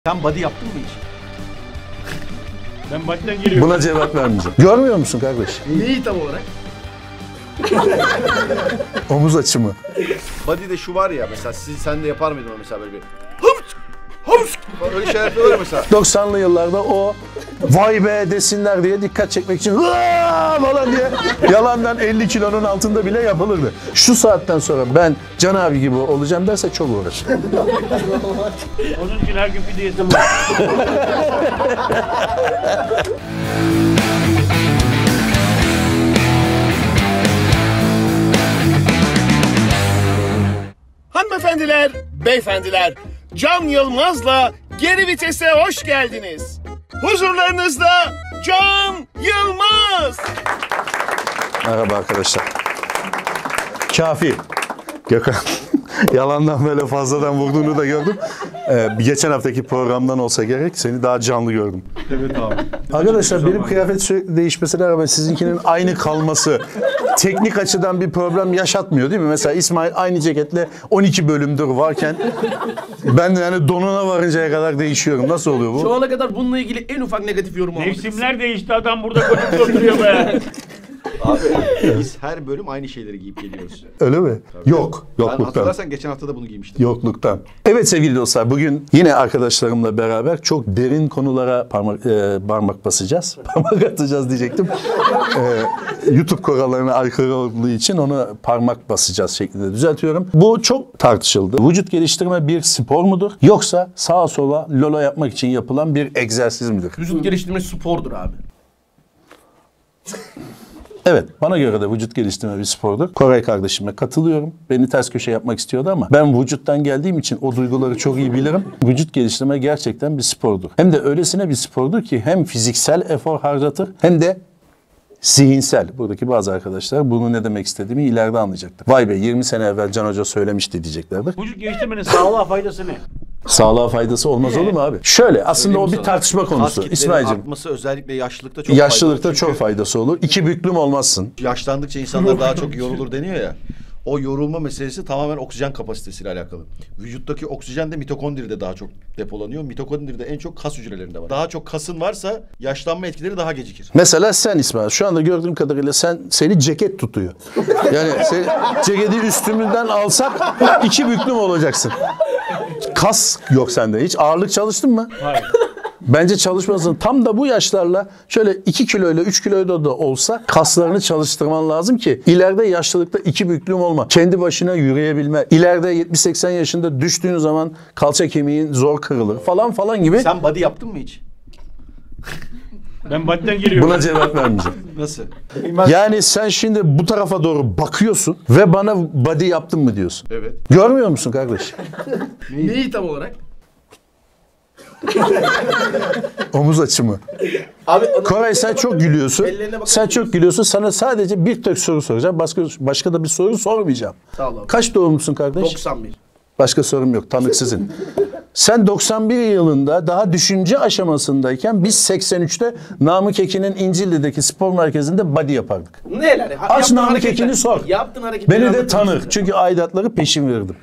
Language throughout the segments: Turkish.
Sen body yaptın mı hiç? Ben body'den geliyorum. Buna cevap vermeyeceğim. Görmüyor musun kardeş? Neyi tam olarak? Omuz açımı. Body'de şu var ya mesela sen de yapar mıydın mesela böyle bir hıvıç öyle şeyler yapıyorlar mesela. 90'lı yıllarda o vay be desinler diye dikkat çekmek için falan diye yalandan 50 kilonun altında bile yapılırdı. Şu saatten sonra ben Can abi gibi olacağım derse çok uğraşır. Onun için her gün pide yedim. Hanımefendiler, beyefendiler, Can Yılmaz'la Geri Vites'e hoş geldiniz. Huzurlarınızda Can Yılmaz. Merhaba arkadaşlar. Kafi. Gökhan. Yalandan böyle fazladan vurduğunu da gördüm. Geçen haftaki programdan olsa gerek seni daha canlı gördüm. Evet abi. Arkadaşlar benim kıyafet sürekli değişmesine rağmen sizinkinin aynı kalması teknik açıdan bir problem yaşatmıyor değil mi? Mesela İsmail aynı ceketle 12 bölümdür varken ben yani donuna varıncaya kadar değişiyorum. Nasıl oluyor bu? Şu ana kadar bununla ilgili en ufak negatif yorum olmadı. Mevsimler değişti, adam burada koçuk oturuyor be. Abi biz her bölüm aynı şeyleri giyip geliyoruz. Öyle mi? Tabii. Yok. Ben Yokluktan. hatırlarsan geçen hafta da bunu giymiştim. Yokluktan. Evet sevgili dostlar, bugün yine arkadaşlarımla beraber çok derin konulara parmak basacağız. Parmak atacağız diyecektim. YouTube kurallarına aykırı olduğu için onu parmak basacağız şeklinde düzeltiyorum. Bu çok tartışıldı. Vücut geliştirme bir spor mudur? Yoksa sağa sola lola yapmak için yapılan bir egzersiz midir? Vücut geliştirme spordur abi. Evet, bana göre de vücut geliştirme bir spordur. Koray kardeşime katılıyorum. Beni ters köşe yapmak istiyordu ama ben vücuttan geldiğim için o duyguları çok iyi bilirim. Vücut geliştirme gerçekten bir spordur. Hem de öylesine bir spordur ki hem fiziksel efor harcatır hem de zihinsel. Buradaki bazı arkadaşlar bunu ne demek istediğimi ileride anlayacaktır. Vay be 20 sene evvel Can Hoca söylemişti diyeceklerdir. Vücut geliştirmenin sağlığa faydası ne? Sağlığa faydası olmaz olur mu abi? Şöyle aslında o bir tartışma konusu. İsmail'cim. Artması özellikle yaşlılıkta çok Yaşlılıkta faydalı. çok Çünkü faydası olur. İki büklüm olmazsın. yaşlandıkça insanlar daha çok yorulur deniyor ya. O yorulma meselesi tamamen oksijen kapasitesiyle alakalı. Vücuttaki oksijen de mitokondride daha çok depolanıyor. Mitokondride en çok kas hücrelerinde var. Daha çok kasın varsa yaşlanma etkileri daha gecikir. Mesela sen İsmail, şu anda gördüğüm kadarıyla seni ceket tutuyor. Yani ceketi üstümüzden alsak iki büklüm olacaksın. Kas yok sende. Hiç ağırlık çalıştın mı? Hayır. Bence çalışmasın. Tam da bu yaşlarla şöyle 2 kiloyla 3 kiloyla da olsa kaslarını çalıştırman lazım ki ileride yaşlılıkta iki büklüm olma. Kendi başına yürüyebilme. İleride 70-80 yaşında düştüğün zaman kalça kemiğin zor kırılır falan falan gibi. Sen body yaptın mı hiç? Ben body'den geliyorum. Buna cevap vermeyeceğim. Nasıl? Yani sen şimdi bu tarafa doğru bakıyorsun ve bana body yaptın mı diyorsun. Evet. Görmüyor musun kardeş? Neyi tam olarak? Omuz açımı. Abi Koray sen çok gülüyorsun. Ellerine bakar Sen çok gülüyorsun. Sana sadece bir tek soru soracağım. Başka da bir soru sormayacağım. Sağ ol abi. Kaç doğumlusun kardeş? 91. Başka sorum yok. Tanıksızın. Sen 91 yılında daha düşünce aşamasındayken biz 83'te Namık Ekin'in İncilli'deki spor merkezinde body yapardık. Neler? Aç Namık Ekin'i sor. Yaptın hareketleri. Beni de tanır. Çünkü aidatları peşin verdim.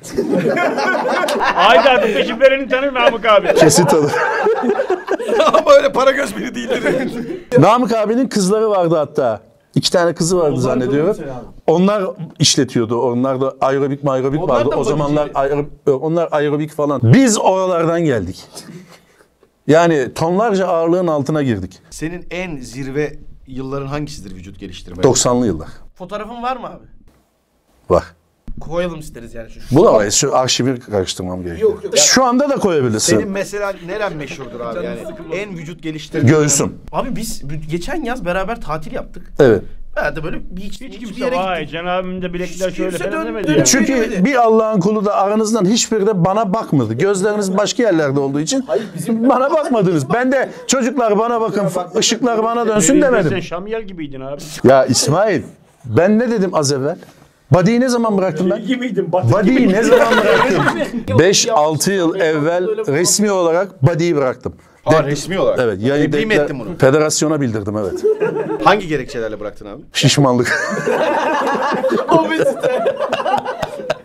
Ayda peşin vereni tanır Namık abi. Kesin tanır. Ama öyle para göz biri değildir. Namık abinin kızları vardı hatta. 2 tane kızı vardı zannediyorum. Onlar işletiyordu. Onlar da aerobik vardı. da O zamanlar bodyciydi. onlar aerobik falan. Biz oralardan geldik. Yani tonlarca ağırlığın altına girdik. Senin en zirve yılların hangisidir vücut geliştirme? 90'lı yıllar. Fotoğrafın var mı abi? Var. Koyalım isteriz yani şu. Bulamayız. Şu arşivi karıştırmam gerekiyor. Yok. Şu anda da koyabilirsin. Senin mesela neren meşhurdur abi yani? En vücut geliştirme. Göğsüm. Abi biz geçen yaz beraber tatil yaptık. Evet. Ben de böyle hiç Hiç bir kimse yere vay gittik. Can abim de bilekler Hiç şöyle kimse falan dön- demedi dön- ya. Çünkü bir Allah'ın kulu da aranızdan hiçbiri de bana bakmadı. Gözleriniz başka yerlerde olduğu için bana bakmadınız. Ben de çocuklar bana bakın, ışıklar bana dönsün Sen demedim. Şamiyel gibiydin abi. Ya İsmail, ben ne dedim az evvel? Body'yi ne zaman bıraktım ben? Gibiydin. Body'yi ne zaman bıraktım? 5-6 yıl evvel resmi olarak body'yi bıraktım. Ha, resmi olarak. Evet. Tebliğ mi ettin bunu? Federasyona bildirdim evet. Hangi gerekçelerle bıraktın abi? Şişmanlık.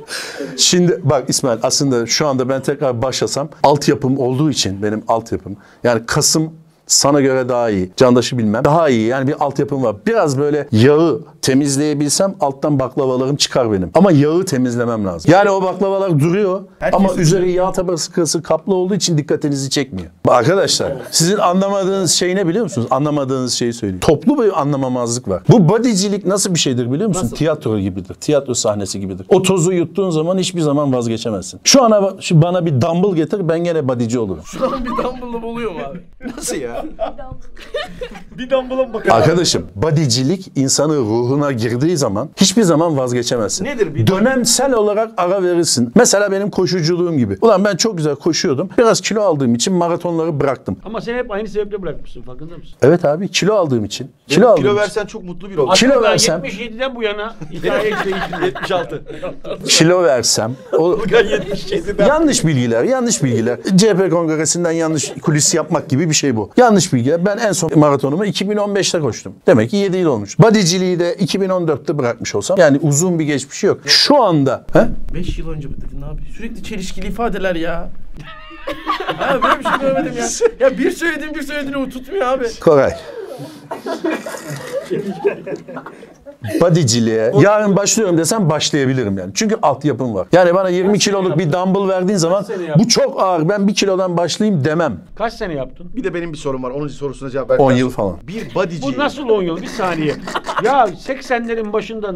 Şimdi bak İsmail, aslında şu anda ben tekrar başlasam, altyapım olduğu için, benim altyapım yani kasım sana göre daha iyi. Candaş'ı bilmem. Daha iyi. Yani bir altyapım var. Biraz böyle yağı temizleyebilsem alttan baklavalarım çıkar benim. Ama yağı temizlemem lazım. Yani o baklavalar duruyor ama üzeri yağ tabakası kaplı olduğu için dikkatinizi çekmiyor. Arkadaşlar sizin anlamadığınız şey ne biliyor musunuz? Anlamadığınız şeyi söyleyeyim. Toplu bir anlamamazlık var. Bu bodycilik nasıl bir şeydir biliyor musun? Nasıl? Tiyatro gibidir. Tiyatro sahnesi gibidir. O tozu yuttuğun zaman hiçbir zaman vazgeçemezsin. Şu bana bir dumbbell getir, ben gene bodyci olurum. Şu an bir dumbbell'ım oluyor mu abi? Nasıl ya? Bir dumbbell'a bakın. Arkadaşım, bodycilik insanın ruhuna girdiği zaman hiçbir zaman vazgeçemezsin. Nedir bir Dönemsel olarak ara verirsin. Mesela benim koşuculuğum gibi. Ulan ben çok güzel koşuyordum. Biraz kilo aldığım için maratonları bıraktım. Ama sen hep aynı sebeple bırakmışsın, farkında mısın? Evet abi, kilo aldığım için. Kilo aldığım Kilo için. versen çok mutlu bir olur. Kilo Aslında versem- 77'den bu yana hikaye değişti. 76. Kilo versem. O... Bugün 77'den. Yanlış bilgiler. CHP kongresinden yanlış kulis yapmak gibi bir şey bu. Yanlış bilgiler. Ben en son maratonumu 2015'te koştum. Demek ki 7 yıl olmuş. Bodyciliği de 2014'te bırakmış olsam, yani uzun bir geçmişi yok. Şu anda 5 yıl önce mi dedin abi? Sürekli çelişkili ifadeler ya. Abi böyle bir şey görmedim ya. Ya bir söylediğini o tutmuyor abi. Koray. Bodyciliğe yarın başlıyorum desem başlayabilirim yani. Çünkü altyapım var. Yani bana 20 kiloluk bir dumbbell verdiğin zaman bu çok ağır, ben 1 kilodan başlayayım demem. Kaç sene yaptın? Bir de benim bir sorum var. Onun sorusuna cevap ver. 10 yıl falan. Bir bodyci. Bu nasıl 10 yıl? Bir saniye. Ya 80'lerin başından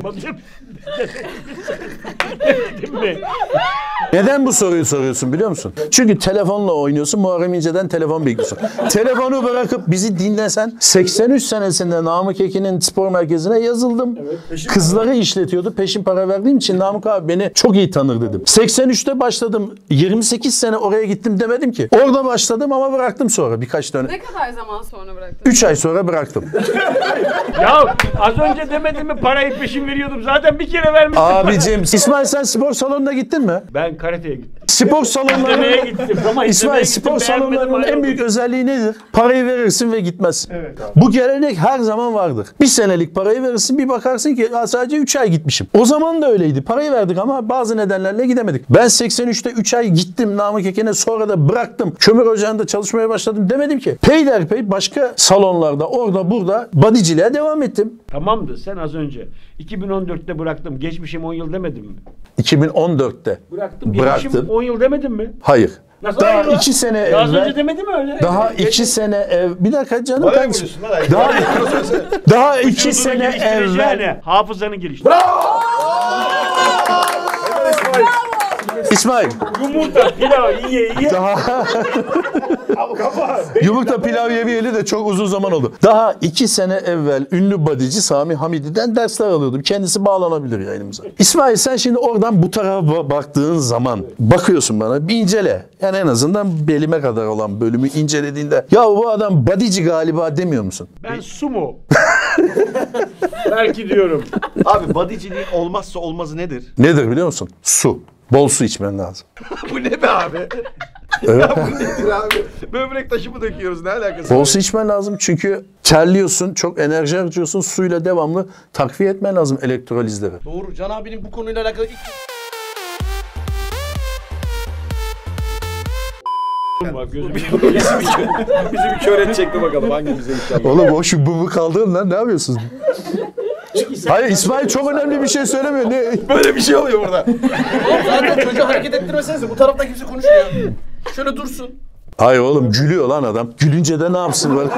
dedim mi? Neden bu soruyu soruyorsun biliyor musun? Çünkü telefonla oynuyorsun, Muharrem İnce'den telefon bekliyorsun. Telefonu bırakıp bizi dinlesen, 83 senesinde Namık Ekin'in spor merkezine yazıldım. Evet, kızları işletiyordu. Peşin para verdiğim için Namık abi beni çok iyi tanır dedim. 83'te başladım. 28 sene oraya gittim demedim ki. Orada başladım ama bıraktım sonra birkaç dönem. Ne kadar zaman sonra bıraktın? 3 ay sonra bıraktım. Ya az önce demedim mi parayı peşin veriyordum. Zaten bir kere vermiştim. Abicim, İsmail sen spor salonuna gittin mi? Ben karateye gittim. Spor salonlarına İzlemeye gittim ama İsmail, izlemeye spor gittim, beğenmedim, salonlarının en ayrıldım. büyük özelliği nedir? Parayı verirsin ve gitmezsin. Evet abi. Bu gelenek her zaman vardır. Bir senelik parayı verirsin, bir bakarsın ki sadece 3 ay gitmişim. O zaman da öyleydi. Parayı verdik ama bazı nedenlerle gidemedik. Ben 83'te 3 ay gittim Namık Eken'e, sonra da bıraktım. Kömür ocağında çalışmaya başladım demedim ki. Peyderpey başka salonlarda, orada burada bodyciliğe devam ettim. Tamamdı. Sen az önce 2014'te bıraktım. Geçmişim 10 yıl demedin mi? 2014'te. Bıraktım. Bıraktım. Geçmişim 10 yıl demedin mi? Hayır. Nasıl Daha hayır lan? 2 sene Ya az önce evvel. demedin mi öyle? Daha 2 sene bir dakika canım Bana kardeşim. vuruyorsun lan. Daha 2 Vücudunu sene geliştireceğine evvel. hafızanı geliştir. İsmail. Yumurta, pilav, ye. Daha yumurta pilav yemeyeli de çok uzun zaman oldu. Daha 2 sene evvel ünlü bodyci Sami Hamidi'den dersler alıyordum. Kendisi bağlanabilir yayınımıza. İsmail, sen şimdi oradan bu tarafa baktığın zaman bakıyorsun bana, bir incele. Yani en azından belime kadar olan bölümü incelediğinde ya bu adam bodyci galiba demiyor musun? Ben sumo. Belki diyorum. Abi bodyciliğin olmazsa olmazı nedir? Nedir biliyor musun? Su. Bol su içmen lazım. Bu ne be abi? Evet. Ya bu nedir abi? Böbrek taşı mı döküyoruz? Ne alakası Bol var? su içmen lazım çünkü terliyorsun, çok enerji harcıyorsun. Suyla devamlı takviye etmen lazım elektrolizleri. Doğru. Can abinin bu konuyla alakalı Bak gözüm. Bizi bir kör edecekti bakalım hangimize inşallah. Oğlum o şu bu kaldırın lan, ne yapıyorsunuz? Hayır, İsmail çok önemli bir şey söylemiyor. Ne? Böyle bir şey oluyor burada. zaten çocuğu hareket ettirmesenize. Bu tarafta kimse konuşmuyor. Şöyle dursun. Hayır oğlum, gülüyor lan adam. Gülünce de ne yapsın var?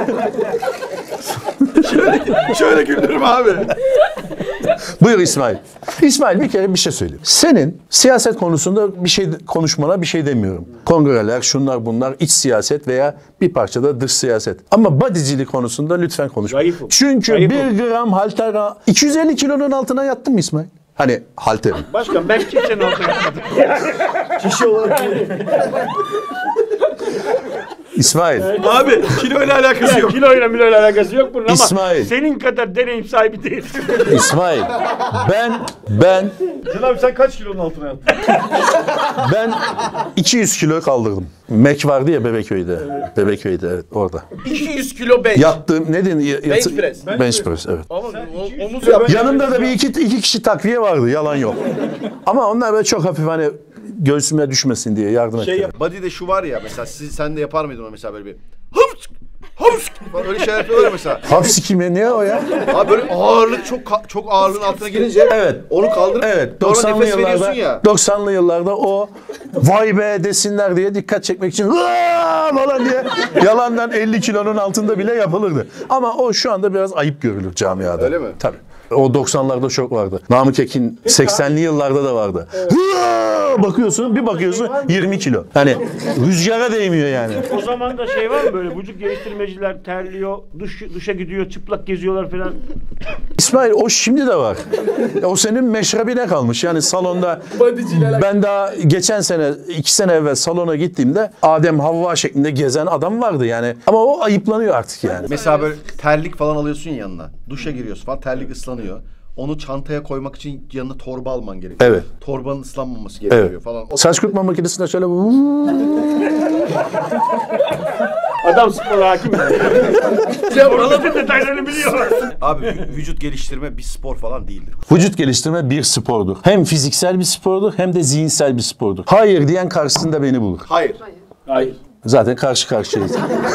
Şöyle güldürüm abi. Buyur İsmail. İsmail, bir kere bir şey söyleyeyim. Senin siyaset konusunda bir şey konuşmana bir şey demiyorum. Kongreler, şunlar bunlar, iç siyaset veya bir parça da dış siyaset. Ama bodycilik konusunda lütfen konuşma. Zayıfım. Çünkü Zayıfım. 1 gram halter 250 kilonun altına yattın mı İsmail? Hani halterin. Başkan ben kimsenin altına yapmadım. Kişi olarak İsmail. Abi kiloyla alakası yok. Kiloyla miloyla alakası yok bunun ama İsmail. senin kadar deneyim sahibi değil. İsmail. Ben Can abi sen kaç kilonun altına yattın? Ben 200 kilo kaldırdım. Mek vardı ya Bebeköy'de. Bebeköy'de evet orada. 200 kilo bench. Yattığım ne dedin? Bench press. Bench press evet. Ama omuz yap. Yanımda da iki kişi takviye vardı yalan yok. Ama onlar böyle çok hafif hani göğsüme düşmesin diye yardım ettiler. Body'de şu var ya mesela sen de yapar mıydın o mesela böyle bir hıps hıps falan öyle şeyler yapıyorlar mesela. Hapsi kime ne o ya? Abi böyle ağırlık çok ağırlığın altına girince Evet. onu kaldırıp Evet. sonra 90'lı nefes veriyorsun yıllarda ya. 90'lı yıllarda o vay be desinler diye dikkat çekmek için falan diye yalandan 50 kilonun altında bile yapılırdı. Ama o şu anda biraz ayıp görülür camiada. Öyle mi? Tabii. O 90'larda çok vardı. Namık Ekin 80'li yıllarda da vardı. Bakıyorsun bir bakıyorsun 20 kilo. Hani rüzgara değmiyor yani. O zaman da şey var mı böyle vücut geliştirmeciler terliyor, duşa gidiyor, çıplak geziyorlar falan. İsmail o şimdi de var. O senin meşrebine kalmış. Yani salonda ben daha geçen sene 2 sene evvel salona gittiğimde Adem Havva şeklinde gezen adam vardı yani. Ama o ayıplanıyor artık yani. Mesela böyle terlik falan alıyorsun yanına. Duşa giriyorsun falan terlik ıslanıyor. Onu çantaya koymak için yanına torba alman gerekiyor. Evet. Torbanın ıslanmaması gerekiyor Evet. falan. Saç kurutma makinesinde şöyle Adam spora hakim. Sporun bütün detaylarını biliyor. Abi vücut geliştirme bir spor falan değildir. vücut geliştirme bir spordur. Hem fiziksel bir spordur hem de zihinsel bir spordur. Hayır diyen karşısında beni bulur. Hayır. Hayır. Zaten karşı karşıyayız.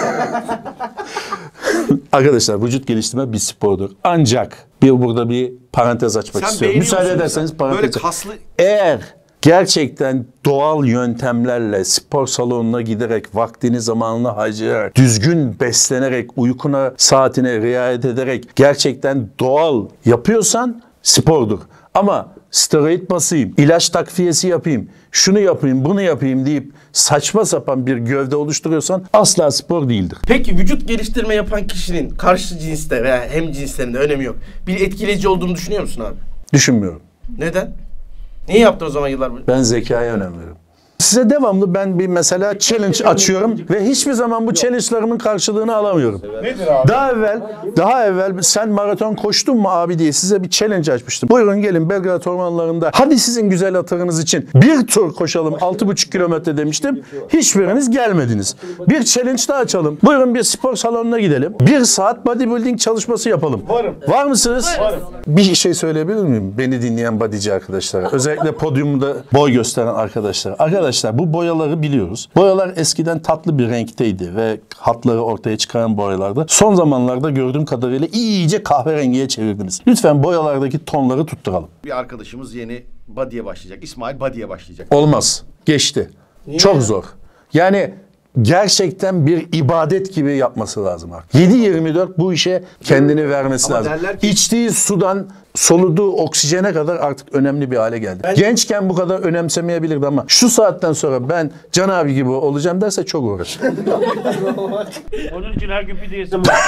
Arkadaşlar vücut geliştirme bir spordur. Ancak burada bir parantez açmak Sen istiyorum. beğeniyor Müsaade musun ederseniz mesela? parantez. Böyle kaslı Eğer gerçekten doğal yöntemlerle spor salonuna giderek vaktini zamanını harcayarak düzgün beslenerek uykuna saatine riayet ederek gerçekten doğal yapıyorsan spordur. Ama steroid basayım, ilaç takviyesi yapayım, şunu yapayım, bunu yapayım deyip saçma sapan bir gövde oluşturuyorsan asla spor değildir. Peki vücut geliştirme yapan kişinin karşı cinste veya hem cinslerinde önemi yok. Bir etkileyici olduğunu düşünüyor musun abi? Düşünmüyorum. Neden? Niye yaptın o zaman yıllar boyu? Ben zekaya önem veriyorum. Size devamlı ben bir mesela challenge açıyorum ve hiçbir zaman bu challenge'larımın karşılığını alamıyorum. nedir abi? Daha evvel sen maraton koştun mu abi diye size bir challenge açmıştım. Buyurun gelin Belgrad ormanlarında hadi sizin güzel hatırınız için bir tur koşalım 6,5 kilometre demiştim. Hiçbiriniz gelmediniz. Bir challenge daha açalım. Buyurun bir spor salonuna gidelim. 1 saat bodybuilding çalışması yapalım. Varım. Var mısınız? Varım. Bir şey söyleyebilir miyim? Beni dinleyen bodyci arkadaşlara. Özellikle podyumda boy gösteren arkadaşlara. Arkadaşlar bu boyaları biliyoruz. Boyalar eskiden tatlı bir renkteydi ve hatları ortaya çıkaran boyalardı. Son zamanlarda gördüğüm kadarıyla iyice kahverengiye çevirdiniz. Lütfen boyalardaki tonları tutturalım. Bir arkadaşımız yeni body'ye başlayacak. İsmail body'ye başlayacak. Olmaz. Geçti. Çok zor. Yani gerçekten bir ibadet gibi yapması lazım artık. 7/24 bu işe kendini vermesi Ama lazım. derler ki- İçtiği sudan soluduğu oksijene kadar artık önemli bir hale geldi. Gençken bu kadar önemsemeyebilirdi ama şu saatten sonra ben Can abi gibi olacağım derse çok uğraşır. Onun için her gün pide yesem var.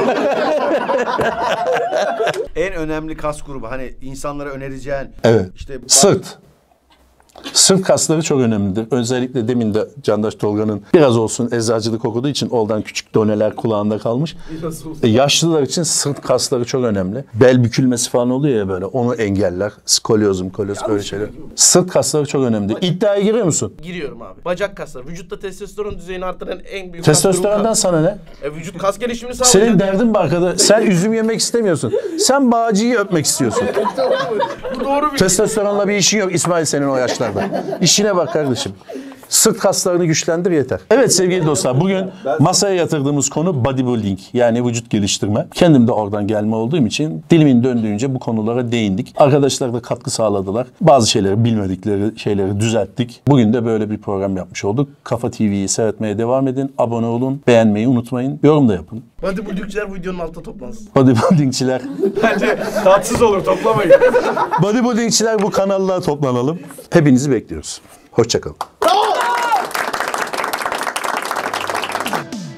En önemli kas grubu hani insanlara önereceğin Evet. işte Sırt. Sırt kasları çok önemlidir. Özellikle demin de Candaş Tolga'nın biraz olsun eczacılık okuduğu için oradan küçük doneler kulağında kalmış. Yaşlılar için sırt kasları çok önemli. Bel bükülmesi falan oluyor ya böyle onu engeller. Skolyoz öyle şeyler. Sırt kasları çok önemli. İddiaya giriyor musun? Giriyorum abi. Bacak kasları. Vücutta testosteron düzeyini artıran en büyük kas grubu Testosterondan kas. sana ne? Vücut kas gelişimini sağlayacak. Senin derdin bu arkada. Sen üzüm yemek istemiyorsun. Sen bağcıyı öpmek istiyorsun. Bu doğru bir Testosteronla bir işin yok İsmail senin o yaşlarda. İşine bak kardeşim. Sırt kaslarını güçlendir yeter. Evet sevgili dostlar bugün masaya yatırdığımız konu bodybuilding yani vücut geliştirme. Kendim de oradan gelme olduğum için dilimin döndüğünce bu konulara değindik. Arkadaşlar da katkı sağladılar. Bazı şeyleri bilmedikleri şeyleri düzelttik. Bugün de böyle bir program yapmış olduk. Kafa TV'yi seyretmeye devam edin. Abone olun. Beğenmeyi unutmayın. Yorum da yapın. bodybuildingçiler videonun altına toplansın. Bodybuildingçiler. bence tatsız olur toplamayın. Bodybuildingçiler bu kanallara toplanalım. Hepinizi bekliyoruz. Hoşça kalın.